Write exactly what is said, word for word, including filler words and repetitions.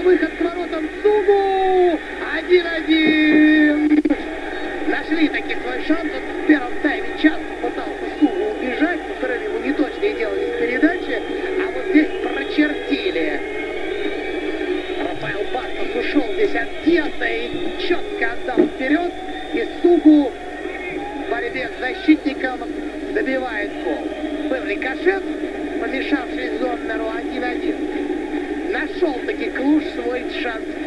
выход к воротам Сугу. один-один. Нашли таки свой шанс. Вот в первом тайме часто пытался Сугу убежать. Во втором ему неточные делались передачи. А вот здесь прочертили. Рафаэл Бастос ушел здесь от Диаса и четко отдал вперед. И Сугу в борьбе с защитником добивает гол. Был рикошет, помешавший Зоммеру один-один. Нашел таки Клуж свой шанс